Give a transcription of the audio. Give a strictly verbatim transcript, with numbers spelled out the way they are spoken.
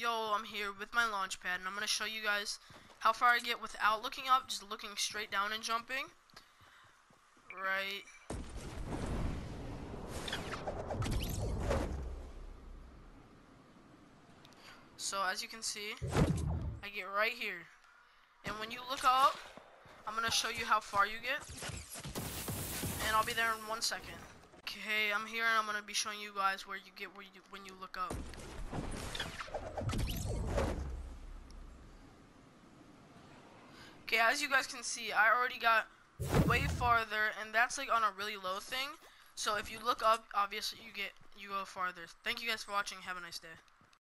Yo, I'm here with my launch pad, and I'm going to show you guys how far I get without looking up, just looking straight down and jumping. Right. So, as you can see, I get right here. And when you look up, I'm going to show you how far you get. And I'll be there in one second. Okay, I'm here, and I'm going to be showing you guys where you get where you, when you look up. Okay, as you guys can see, I already got way farther, and that's like on a really low thing. So if you look up, obviously you get you go farther. Thank you guys for watching. Have a nice day.